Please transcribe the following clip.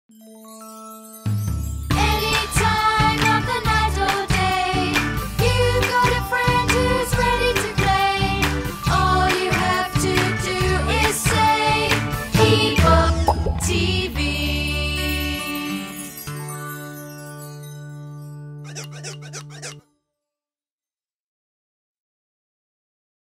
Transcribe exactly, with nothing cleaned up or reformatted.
Anytime of the night or day, you've got a friend who's ready to play. All you have to do is say E-Bop dot T V.